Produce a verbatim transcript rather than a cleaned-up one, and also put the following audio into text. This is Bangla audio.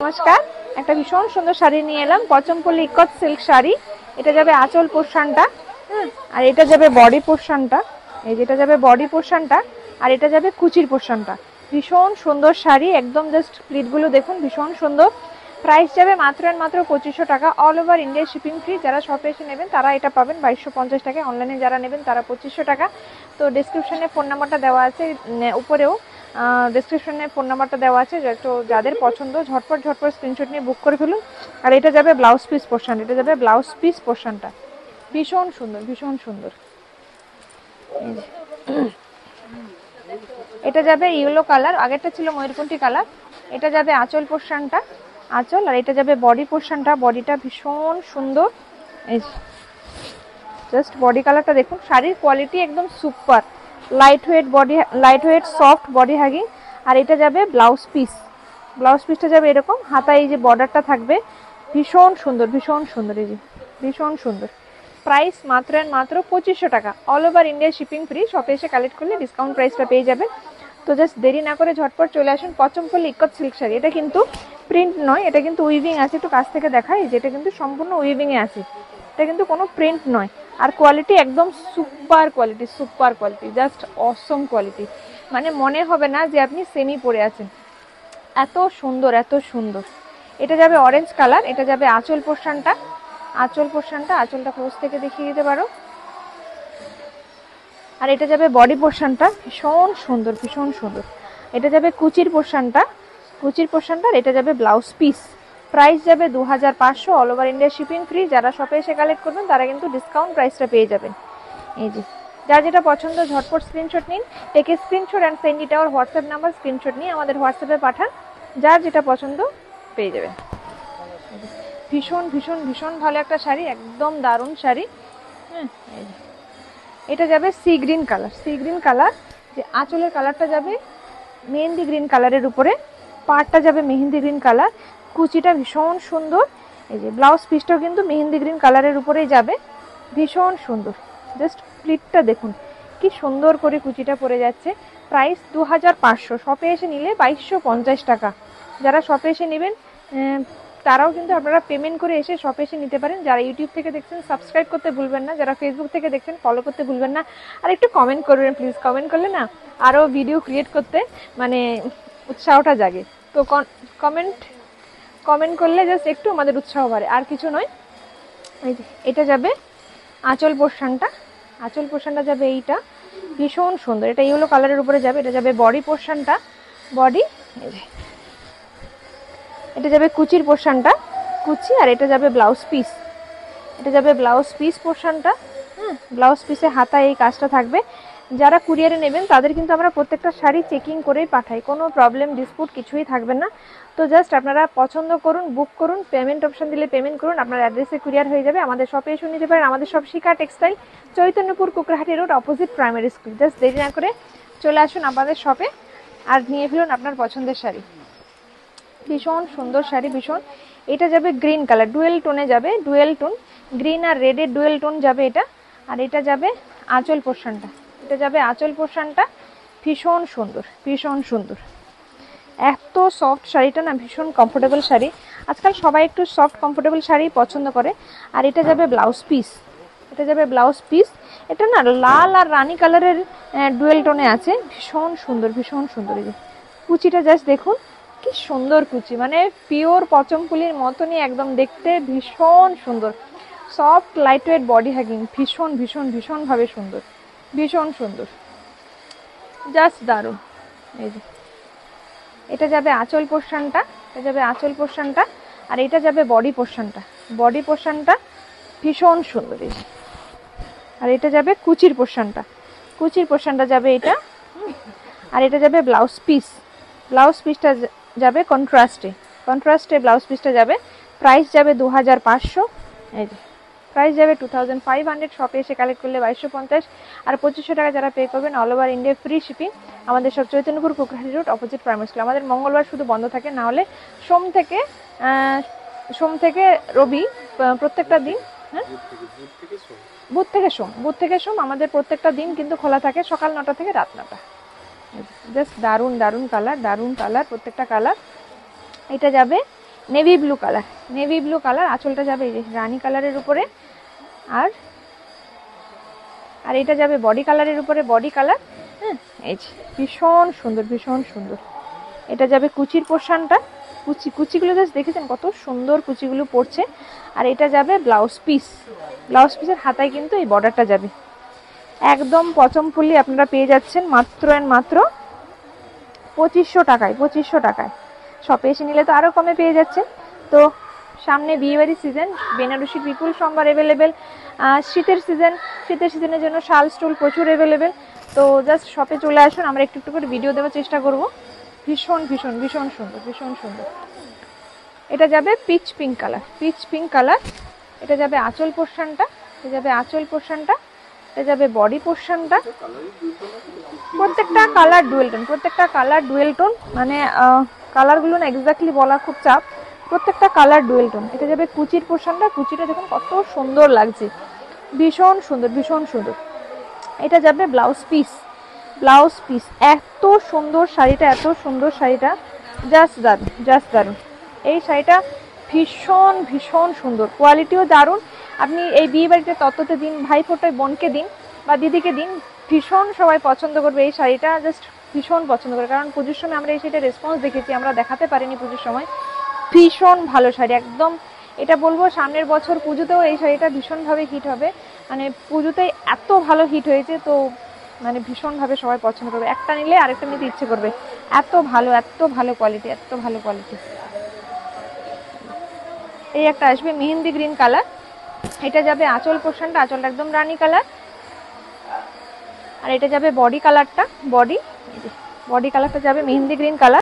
নমস্কার, একটা ভীষণ সুন্দর শাড়ি নিয়ে এলাম, পচমপল্লী ইক্কত সিল্ক শাড়ি। এটা যাবে আঁচল পোর্শনটা, হ্যাঁ, আর এটা যাবে বডি পোর্শনটা। এই যেটা যাবে বডি পোর্শনটা, আর এটা যাবে কুচির পোর্শনটা। ভীষণ সুন্দর শাড়ি, একদম জাস্ট প্লিটগুলো দেখুন, ভীষণ সুন্দর। প্রাইস যাবে মাত্র আর মাত্র পঁচিশশো টাকা, all over India shipping free. যারা শপে এসে নেবেন তারা এটা পাবেন বাইশশো পঞ্চাশ টাকায়, অনলাইনে যারা নেবেন তারা পঁচিশশো টাকা। তো ডিসক্রিপশনে ফোন নাম্বারটা দেওয়া আছে, উপরেও ডিসক্রিপশনে ফোন নাম্বারটা দেওয়া আছে। তো যাদের পছন্দ ঝটপট ঝটপট স্ক্রিনশট নিয়ে বুক করে ফেলুন। আর এটা যাবে ব্লাউজ পিস পোর্শন, এটা যাবে ব্লাউজ পিস পোর্শনটা। ভীষণ সুন্দর, ভীষণ সুন্দর। এটা যাবে ইয়েলো কালার, আগেরটা ছিল ময়ূরকণ্ঠী কালার। এটা যাবে আঁচল পোর্শনটা, আঁচল, আর এটা যাবে বডি পোর্শনটা। বডিটা ভীষণ সুন্দর, এই জাস্ট বডি কালারটা দেখুন। শাড়ির কোয়ালিটি একদম super, light weight body, light weight soft body hugging. আর এটা যাবে ব্লাউজ পিস, ব্লাউজ পিসটা যাবে এরকম, হাতায় এই যে বর্ডারটা থাকবে, ভীষণ সুন্দর, ভীষণ সুন্দর, এই যে ভীষণ সুন্দর। প্রাইস মাত্র এন্ড মাত্র পঁচিশশো টাকা, all over India shipping free. শপে এসে কালেক্ট করলে ডিসকাউন্ট প্রাইসটা পেয়ে যাবেন। তো জাস্ট দেরি না করে ঝটপট চলে আসুন। পচমপল্লী ইক্কত সিল্ক শাড়ি, এটা কিন্তু প্রিন্ট নয়, এটা কিন্তু উইভিং আছে। একটু কাছ থেকে দেখাই, যেটা কিন্তু সম্পূর্ণ উইভিংয়ে আছে, এটা কিন্তু কোনো প্রিন্ট নয়। আর কোয়ালিটি একদম super quality, super quality, just awesome quality. মানে মনে হবে না যে আপনি সেমি পরে আছেন, এত সুন্দর, এত সুন্দর। এটা যাবে অরেঞ্জ কালার, এটা যাবে আঁচল পোর্শনটা, আঁচল পোর্শনটা, আঁচলটা ক্লোজ থেকে দেখিয়ে দিতে পারো। আর এটা যাবে বডি পোর্শনটা, ভীষণ সুন্দর, ভীষণ সুন্দর। এটা যাবে কুচির পোর্শনটা, কুচির পোর্শনটা। আর এটা যাবে ব্লাউজ পিস। প্রাইস যাবে দু হাজার পাঁচশো, all over India shipping free. যারা শপে এসে কালেক্ট করবেন তারা কিন্তু ডিসকাউন্ট প্রাইসটা পেয়ে যাবেন। এই যে যার যেটা পছন্দ ঝটপট স্ক্রিনশট নিন, take screenshot and send it our WhatsApp number. Screenshot নিয়ে আমাদের হোয়াটসঅ্যাপে পাঠান, যার যেটা পছন্দ পেয়ে যাবেন। ভীষণ ভীষণ ভীষণ ভালো একটা শাড়ি, একদম দারুণ শাড়ি। হ্যাঁ, এটা যাবে sea green colour, sea green colour. যে আঁচলের কালারটা যাবে মেহেন্দি গ্রিন কালারের উপরে, পাড়টা যাবে মেহেন্দি গ্রিন কালার, কুচিটা ভীষণ সুন্দর। এই যে ব্লাউজ পিসটাও কিন্তু মেহেন্দি গ্রিন কালারের উপরেই যাবে, ভীষণ সুন্দর। জাস্ট প্লিটটা দেখুন কি সুন্দর করে কুচিটা পরে যাচ্ছে। প্রাইস দু হাজার পাঁচশো, শপে এসে নিলে বাইশশো পঞ্চাশ টাকা। যারা শপে এসে নেবেন তারাও কিন্তু আপনারা পেমেন্ট করে এসে শপে এসে নিতে পারেন। যারা ইউটিউব থেকে দেখছেন সাবস্ক্রাইব করতে ভুলবেন না, যারা ফেসবুক থেকে দেখছেন ফলো করতে ভুলবেন না। আর একটু কমেন্ট করবেন প্লিজ, কমেন্ট করলে না আরও ভিডিও ক্রিয়েট করতে মানে উৎসাহটা জাগে। তো কমেন্ট কমেন্ট করলে জাস্ট একটু আমাদের উৎসাহ বাড়ে, আর কিছু নয়। এই যে এটা যাবে আঁচল পোর্শনটা, আঁচল পোর্শনটা যাবে এইটা, ভীষণ সুন্দর। এটা ইয়েলো কালারের উপরে যাবে। এটা যাবে বডি পোর্শনটা, বডি। এই যে এটা যাবে কুচির পোর্শনটা, কুচি। আর এটা যাবে ব্লাউজ পিস, এটা যাবে ব্লাউজ পিস পোর্শনটা। হ্যাঁ, ব্লাউজ পিসে হাতায় এই কাজটা থাকবে। যারা কুরিয়ারে নেবেন তাদের কিন্তু আমরা প্রত্যেকটা শাড়ি চেকিং করেই পাঠাই, কোনো প্রবলেম ডিসপুট কিছুই থাকবে না। তো জাস্ট আপনারা পছন্দ করুন, বুক করুন, পেমেন্ট অপশন দিলে পেমেন্ট করুন, আপনার অ্যাড্রেসে কুরিয়ার হয়ে যাবে। আমাদের শপে এসে নিতে পারেন। আমাদের সব Shikha textile, Chaitanyapur Kukrahati road, opposite primary school. Just দেরি না করে চলে আসুন আমাদের শপে আর নিয়ে ফেলুন আপনার পছন্দের শাড়ি। ভীষণ সুন্দর শাড়ি, ভীষণ। এটা যাবে গ্রিন কালার, ডুয়েল টোনে যাবে, ডুয়েল টোন, গ্রিন আর রেডের ডুয়েল টোন যাবে এটা। আর এটা যাবে আঁচল পোর্শনটা, এটা যাবে আঁচল পোর্শনটা, ভীষণ সুন্দর, ভীষণ সুন্দর। এত সফট শাড়িটা না, ভীষণ কমফোর্টেবল শাড়ি। আজকাল সবাই একটু সফট কমফোর্টেবল শাড়ি পছন্দ করে। আর এটা যাবে ব্লাউজ পিস, এটা যাবে ব্লাউজ পিস। এটা না লাল আর রানী কালারের ডুয়েল টোনে আছে, ভীষণ সুন্দর, ভীষণ সুন্দর। এই যে কুচিটা জাস্ট দেখুন কি সুন্দর কুচি, মানে পিওর পচমপুলির মতনই একদম দেখতে, ভীষণ সুন্দর। Soft light weight body hugging, ভীষণ ভীষণ ভীষণভাবে সুন্দর, ভীষণ সুন্দর, জাস্ট দারুণ। এই যে এটা যাবে আঁচল পোর্শনটা, এটা যাবে আঁচল পোর্শনটা। আর এটা যাবে বডি পোর্শনটা, বডি পোর্শনটা, ভীষণ সুন্দর। এই যে আর এটা যাবে কুচির পোর্শনটা, কুচির পোর্শনটা যাবে এটা। আর এটা যাবে ব্লাউজ পিস, ব্লাউজ পিসটা যাবে কন্ট্রাস্টে, কন্ট্রাস্টে ব্লাউজ পিসটা যাবে। প্রাইস যাবে দু হাজার পাঁচশো। এই যে প্রাইস যাবে টু থাউজেন্ড ফাইভ হান্ড্রেড। শপে এসে কালেক্ট করলে বাইশশো পঞ্চাশ। আর পঁচিশশো টাকা যারা পে করবেন, all over India free shipping. আমাদের সব Chaitanyapur Kukrahati road, opposite primary school. আমাদের মঙ্গলবার শুধু বন্ধ থাকে, না হলে সোম থেকে সোম থেকে রবি প্রত্যেকটা দিন, হ্যাঁ বুধ থেকে সোম, বুধ থেকে সোম আমাদের প্রত্যেকটা দিন কিন্তু খোলা থাকে, সকাল নটা থেকে রাত নটা। জাস্ট দারুণ দারুণ কালার, দারুণ কালার, প্রত্যেকটা কালার। এটা যাবে navy blue colour, navy blue colour, আঁচলটা যাবে এই যে রানী কালারের উপরে, আর আর এটা যাবে বডি কালারের উপরে, বডি কালার। হ্যাঁ, এই যে ভীষণ সুন্দর, ভীষণ সুন্দর। এটা যাবে কুচির পোর্শনটা, কুচি কুচিগুলো জাস্ট দেখেছেন কত সুন্দর কুচিগুলো পড়ছে। আর এটা যাবে ব্লাউজ পিস, ব্লাউজ পিসের হাতায় কিন্তু এই বর্ডারটা যাবে। একদম পচমপল্লি আপনারা পেয়ে যাচ্ছেন মাত্র অ্যান্ড মাত্র পঁচিশশো টাকায়, পঁচিশশো টাকায়। শপে এসে নিলে তো আরও কমে পেয়ে যাচ্ছেন। তো সামনে বিয়েবাড়ি সিজন, বেনারসি বিপুল সম্ভার অ্যাভেলেবেল, শীতের সিজন, শীতের সিজনের জন্য শাল স্টুল প্রচুর অ্যাভেলেবেল। তো জাস্ট শপে চলে আসুন, আমরা একটু একটু করে ভিডিও দেওয়ার চেষ্টা করব। ভীষণ ভীষণ ভীষণ সুন্দর, ভীষণ সুন্দর। এটা যাবে peach pink colour, peach pink colour. এটা যাবে আঁচল পোর্শনটা, এটা যাবে আঁচল পোর্শনটা, এটা যাবে বডি পোর্শনটা। প্রত্যেকটা কালার ডুয়েল টোন, প্রত্যেকটা কালার ডুয়েল টোন, মানে কালারগুলো না এক্স্যাক্টলি বলা খুব চাপ, প্রত্যেকটা কালার ডুয়েল টোন। এটা যাবে কুচির পোর্শনটা, কুচিটা দেখুন কত সুন্দর লাগছে, ভীষণ সুন্দর, ভীষণ সুন্দর। এটা যাবে ব্লাউজ পিস, ব্লাউজ পিস। এত সুন্দর শাড়িটা, এত সুন্দর শাড়িটা, জাস্ট দারুণ, জাস্ট দারুণ। এই শাড়িটা ভীষণ ভীষণ সুন্দর, কোয়ালিটিও দারুণ। আপনি এই বিয়ে বাড়িতে তত্ত্বতে দিন, ভাই ফোটায় বোনকে দিন বা দিদিকে দিন, ভীষণ সবাই পছন্দ করবে এই শাড়িটা, জাস্ট ভীষণ পছন্দ করে। কারণ পুজোর সময় আমরা এই শাড়িটা রেসপন্স দেখেছি, আমরা দেখাতে পারিনি পুজোর সময়। ভীষণ ভালো শাড়ি একদম। এটা বলবো সামনের বছর পুজোতেও এই শাড়িটা ভীষণভাবে হিট হবে, মানে পুজোতে এত ভালো হিট হয়েছে, তো মানে ভীষণভাবে সবাই পছন্দ করবে, একটা নিলে আরেকটা নিতে ইচ্ছে করবে, এত ভালো, এত ভালো কোয়ালিটি, এত ভালো কোয়ালিটি। এই একটা আসবে মেহেন্দি গ্রিন কালার, এটা যাবে আঁচল পোর্শনটা, আঁচলটা একদম রানী কালার। আর এটা যাবে বডি কালারটা, বডি বডি কালারটা যাবে মেহেন্দি গ্রিন কালার।